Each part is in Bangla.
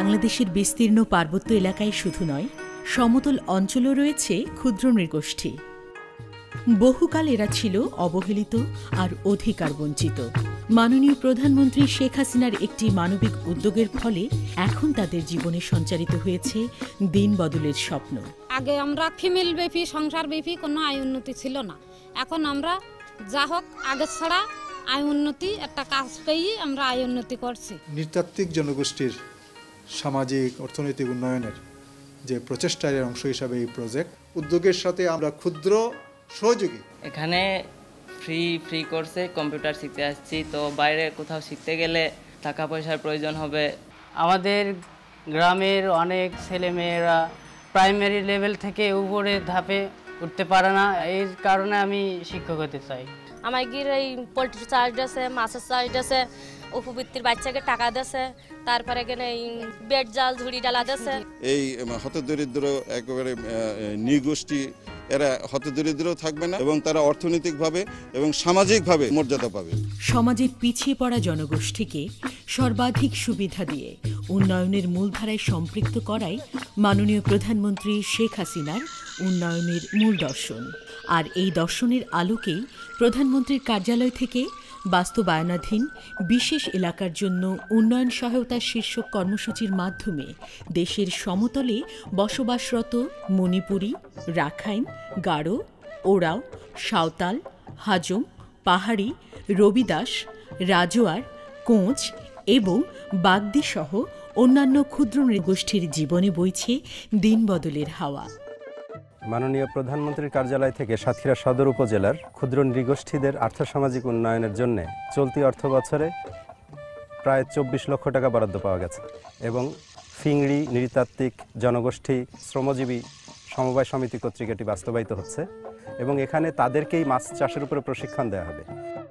বাংলাদেশের বিস্তীর্ণ পার্বত্য এলাকায় শুধু নয়, সমতল অঞ্চলও রয়েছে ক্ষুদ্র নৃগোষ্ঠী। বহুকাল এরা ছিল অবহেলিত আর অধিকার বঞ্চিত। মাননীয় প্রধানমন্ত্রী শেখ হাসিনার একটি মানবিক উদ্যোগের ফলে এখন তাদের জীবনে সঞ্চারিত হয়েছে দিন বদলের স্বপ্ন। আগে আমরা ফিমেল বেবি, সংসার বেবি কোনো আয় উন্নতি ছিল না। এখন আমরা যা হোক আগে ছাড়া আয় উন্নতি একটা কাজ পেয়ে আমরা আয় উন্নতি করছি। নৃতাত্ত্বিক জনগোষ্ঠীর সামাজিক অর্থনৈতিক উন্নয়নের যে প্রচেষ্টার অংশ হিসাবে এই প্রজেক্ট উদ্যোগের সাথে আমরা ক্ষুদ্র সহযোগী। এখানে ফ্রি কোর্সে কম্পিউটার শিখতে আসছি, তো বাইরে কোথাও শিখতে গেলে টাকা পয়সার প্রয়োজন হবে। আমাদের গ্রামের অনেক ছেলেমেয়েরা প্রাইমারি লেভেল থেকে উপরে ধাপে উঠতে পারে না, এর কারণে আমি শিক্ষক হতে চাই। আমার গিয়ে এই পোলট্রি চার্জ আছে, মাছের চার্জ আছে, উপবৃত্তির বাচ্চাকে টাকা দিয়েছে, তারপরে এখানে এই বেড জাল ঝুড়ি ডালা দিয়েছে। এই হতদরিদ্র একেবারে নৃগোষ্ঠী এরা হতদরিদ্র থাকবে না এবং তারা অর্থনৈতিকভাবে এবং সামাজিকভাবে মর্যাদা পাবে। সমাজের পিছিয়ে পড়া জনগোষ্ঠীকে সর্বাধিক সুবিধা দিয়ে উন্নয়নের মূলধারায় সম্পৃক্ত করাই মাননীয় প্রধানমন্ত্রী শেখ হাসিনার উন্নয়নের মূল দর্শন। আর এই দর্শনের আলোকেই প্রধানমন্ত্রীর কার্যালয় থেকে বাস্তবায়নাধীন বিশেষ এলাকার জন্য উন্নয়ন সহায়তা শীর্ষক কর্মসূচির মাধ্যমে দেশের সমতলে বসবাসরত মণিপুরী, রাখাইন, গারো, ওরাও, সাঁওতাল, হাজং, পাহাড়ি, রবিদাস, রাজোয়ার, কোঁচ এবং বাগদি সহ অন্যান্য ক্ষুদ্র নৃগোষ্ঠীর জীবনে বইছে দিন বদলের হাওয়া। মাননীয় প্রধানমন্ত্রীর কার্যালয় থেকে সাতক্ষীরা সদর উপজেলার ক্ষুদ্র নৃগোষ্ঠীদের আর্থসামাজিক উন্নয়নের জন্য চলতি অর্থ বছরে প্রায় 24 লক্ষ টাকা বরাদ্দ পাওয়া গেছে এবং ফিংড়ি নৃতাত্ত্বিক জনগোষ্ঠী শ্রমজীবী সমবায় সমিতি কর্তৃক এটি বাস্তবায়িত হচ্ছে এবং এখানে তাদেরকেই মাছ চাষের উপরে প্রশিক্ষণ দেওয়া হবে।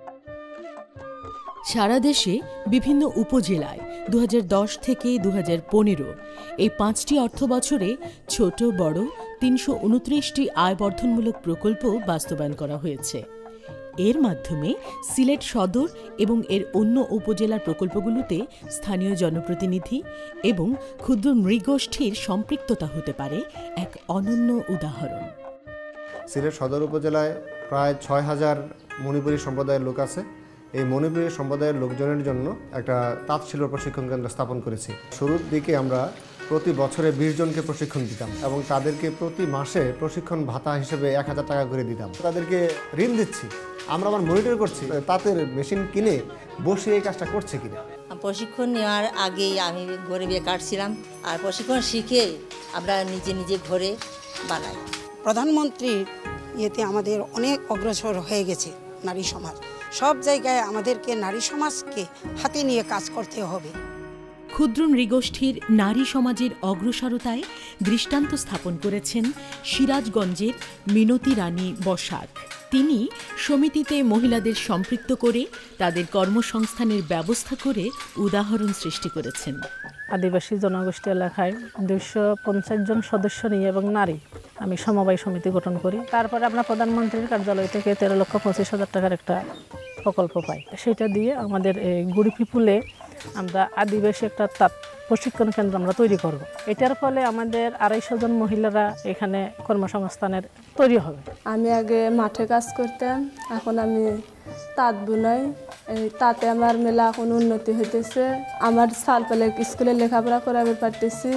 সারা দেশে বিভিন্ন উপজেলায় 2010 থেকে 2015 এই 5টি অর্থ বছরে ছোট বড় 329টি আয়বর্ধনমূলক প্রকল্প বাস্তবায়ন করা হয়েছে। এর মাধ্যমে সিলেট সদর এবং এর অন্য উপজেলার প্রকল্পগুলোতে স্থানীয় জনপ্রতিনিধি এবং ক্ষুদ্র নৃগোষ্ঠীর সম্পৃক্ততা হতে পারে এক অনন্য উদাহরণ। সিলেট সদর উপজেলায় প্রায় 6000 মণিপুরী সম্প্রদায়ের লোক আছে। এই মণিপুরী সম্প্রদায়ের লোকজনের জন্য একটা তাঁতশিল্প প্রশিক্ষণ কেন্দ্র স্থাপন করেছি। শুরুর দিকে আমরা প্রতি বছরে 20 জনকে প্রশিক্ষণ দিতাম এবং তাদেরকে প্রতি মাসে প্রশিক্ষণ ভাতা হিসেবে 1000 টাকা করে দিতাম। তাদেরকে ঋণ দিচ্ছি, আমরা আবার মনিটর করছি তাঁতের মেশিন কিনে বসে এই কাজটা করছে কিনা। প্রশিক্ষণ নেওয়ার আগেই আমি ঘরে বেকার ছিলাম, আর প্রশিক্ষণ শিখে আমরা নিজে নিজে ঘরে বানাই। প্রধানমন্ত্রীর ইয়েতে আমাদের অনেক অগ্রসর হয়ে গেছে নারী সমাজ। সব জায়গায় আমাদেরকে নারী সমাজকে হাতে নিয়ে কাজ করতে হবে। ক্ষুদ্র নৃগোষ্ঠীর নারী সমাজের অগ্রসরতায় দৃষ্টান্ত স্থাপন করেছেন সিরাজগঞ্জের মিনতি রানী বসাক। তিনি সমিতিতে মহিলাদের সম্পৃক্ত করে তাদের কর্মসংস্থানের ব্যবস্থা করে উদাহরণ সৃষ্টি করেছেন। আদিবাসী জনগোষ্ঠী এলাকায় 250 জন সদস্য নিয়ে এবং নারী আমি সমবায় সমিতি গঠন করি। তারপরে আমরা প্রধানমন্ত্রীর কার্যালয় থেকে 13,25,000 টাকার একটা প্রকল্প পাই। সেটা দিয়ে আমাদের গুড়ি পিপুলে আমরা আদিবাসী একটা তাঁত প্রশিক্ষণ কেন্দ্র আমরা তৈরি করব। এটার ফলে আমাদের 250 জন মহিলারা এখানে কর্মসংস্থানের তৈরি হবে। আমি আগে মাঠে কাজ করতাম, এখন আমি তাঁত বুনাই। এই তাতে আমার মেলা এখন উন্নতি হইতেছে। আমার সালপালে স্কুলে লেখাপড়া করাতে পারতেছি।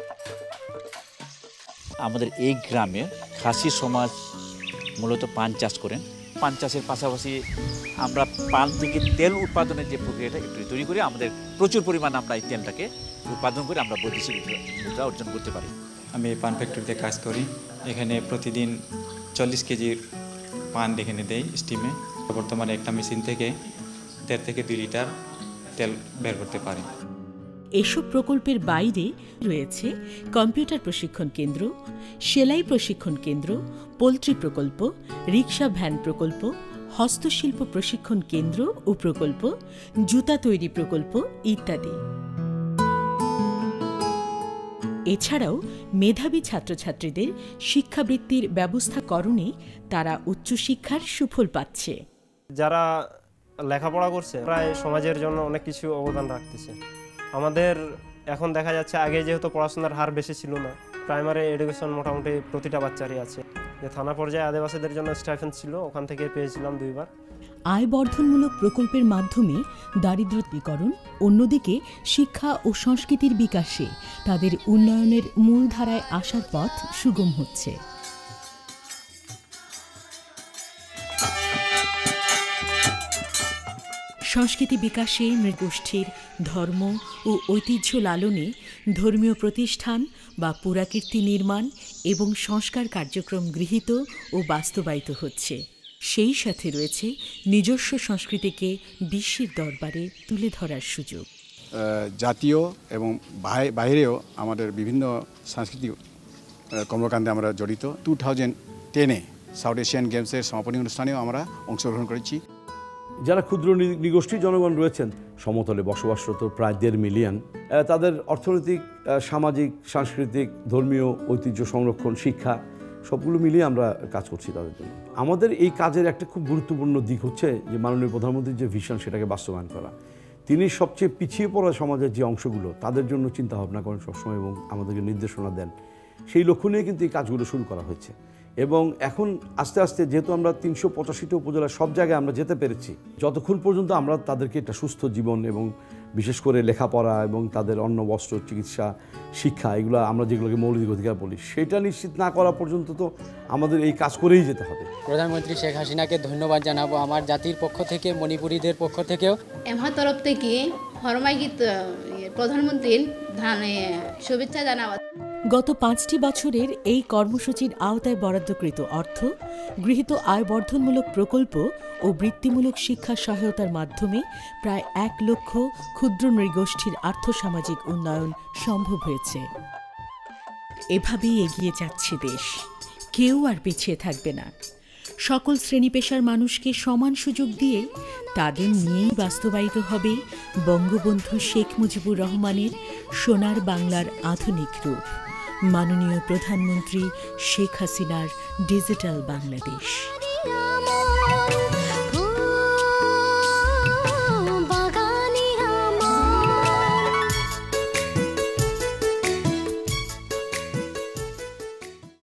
আমাদের এই গ্রামে খাসি সমাজ মূলত পান চাষ করেন। পান চাষের পাশাপাশি আমরা পান থেকে তেল উৎপাদনের যে প্রক্রিয়াটা একটু তৈরি করে আমাদের প্রচুর পরিমাণ আমরা এই তেলটাকে উৎপাদন করে আমরা বৈদেশিক মুদ্রা অর্জন করতে পারি। আমি পান ফ্যাক্টরিতে কাজ করি। এখানে প্রতিদিন 40 কেজির পান এখানে দেয় স্টিমে। বর্তমানে একটা মেশিন থেকে 1.5 থেকে 2 লিটার তেল বের করতে পারি। এসব প্রকল্পের বাইরে রয়েছে কম্পিউটার প্রশিক্ষণ কেন্দ্র, সেলাই প্রশিক্ষণ কেন্দ্র, পোল্ট্রি প্রকল্প, রিক্সা ভ্যান প্রকল্প, হস্তশিল্প প্রশিক্ষণ কেন্দ্র ও প্রকল্প, জুতা তৈরি প্রকল্প ইত্যাদি। এছাড়াও মেধাবী ছাত্রছাত্রীদের শিক্ষাবৃত্তির ব্যবস্থাকরণে তারা উচ্চশিক্ষার সুফল পাচ্ছে। যারা লেখাপড়া করছে প্রায় সমাজের জন্য অনেক কিছু অবদান রাখতেছে। আমাদের এখন দেখা যাচ্ছে আগে যেহেতু পড়াশোনার হার বেশি ছিল না, প্রাইমারি এডুকেশন মোটামুটি প্রতিটা বাচ্চারই আছে। যে থানা পর্যায়ে আদিবাসীদের জন্য স্টাইপেন্ড ছিল, ওখান থেকে পেয়েছিলাম 2 বার। আয় বর্ধনমূলক প্রকল্পের মাধ্যমে দারিদ্র্য দূরীকরণ, অন্যদিকে শিক্ষা ও সংস্কৃতির বিকাশে তাদের উন্নয়নের মূলধারায় আসার পথ সুগম হচ্ছে। সংস্কৃতি বিকাশে নৃগোষ্ঠীর ধর্ম ও ঐতিহ্য লালনে ধর্মীয় প্রতিষ্ঠান বা পুরাকীর্তি নির্মাণ এবং সংস্কার কার্যক্রম গৃহীত ও বাস্তবায়িত হচ্ছে। সেই সাথে রয়েছে নিজস্ব সংস্কৃতিকে বিশ্বের দরবারে তুলে ধরার সুযোগ। জাতীয় এবং বাইরেও আমাদের বিভিন্ন সাংস্কৃতিক কর্মকাণ্ডে আমরা জড়িত। 2010-এ সাউথ এশিয়ান গেমসের সমাপনী অনুষ্ঠানেও আমরা অংশগ্রহণ করেছি। যারা ক্ষুদ্র নৃগোষ্ঠী জনগণ রয়েছেন, সমতলে বসবাসরত প্রায় 1.5 মিলিয়ন, তাদের অর্থনৈতিক, সামাজিক, সাংস্কৃতিক, ধর্মীয় ঐতিহ্য সংরক্ষণ, শিক্ষা সবগুলো মিলিয়ে আমরা কাজ করছি তাদের জন্য। আমাদের এই কাজের একটা খুব গুরুত্বপূর্ণ দিক হচ্ছে যে মাননীয় প্রধানমন্ত্রীর যে ভিশন সেটাকে বাস্তবায়ন করা। তিনি সবচেয়ে পিছিয়ে পড়া সমাজের যে অংশগুলো তাদের জন্য চিন্তা ভাবনা করেন সবসময় এবং আমাদেরকে নির্দেশনা দেন। সেই লক্ষ্য নিয়ে কিন্তু এই কাজগুলো শুরু করা হয়েছে এবং এখন আস্তে আস্তে যেহেতু আমরা 385টা উপজেলার সব জায়গায় আমরা যেতে পেরেছি, যতক্ষণ পর্যন্ত আমরা তাদেরকে একটা সুস্থ জীবন এবং বিশেষ করে লেখাপড়া এবং তাদের অন্ন, বস্ত্র, চিকিৎসা, শিক্ষা, এগুলো আমরা যেগুলোকে মৌলিক অধিকার বলি, সেটা নিশ্চিত না করা পর্যন্ত তো আমাদের এই কাজ করেই যেতে হবে। প্রধানমন্ত্রী শেখ হাসিনাকে ধন্যবাদ জানাবো আমার জাতির পক্ষ থেকে, মণিপুরীদের পক্ষ থেকেও। আমার তরফ থেকে হরমাইগীত প্রধানমন্ত্রীর শুভেচ্ছা জানাবো। গত 5টি বছরের এই কর্মসূচির আওতায় বরাদ্দকৃত অর্থ, গৃহীত আয় বর্ধনমূলক প্রকল্প ও বৃত্তিমূলক শিক্ষা সহায়তার মাধ্যমে প্রায় 1 লক্ষ ক্ষুদ্র নৃগোষ্ঠীর আর্থসামাজিক উন্নয়ন সম্ভব হয়েছে। এভাবেই এগিয়ে যাচ্ছে দেশ, কেউ আর পিছিয়ে থাকবে না। সকল শ্রেণী পেশার মানুষকে সমান সুযোগ দিয়ে তাদের নিয়েই বাস্তবায়িত হবে বঙ্গবন্ধু শেখ মুজিবুর রহমানের সোনার বাংলার আধুনিক রূপ, মাননীয় প্রধানমন্ত্রী শেখ হাসিনার ডিজিটাল বাংলাদেশ।